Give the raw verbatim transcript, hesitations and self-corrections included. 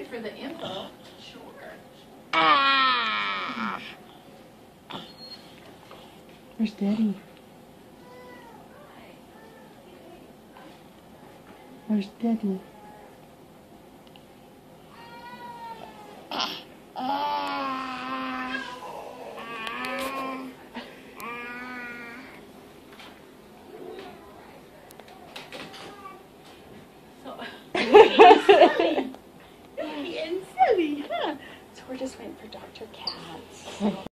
for the info. Sure. Where's Daddy? Where's Daddy? Silly. Getting silly, huh? So we're just waiting for Doctor Katz.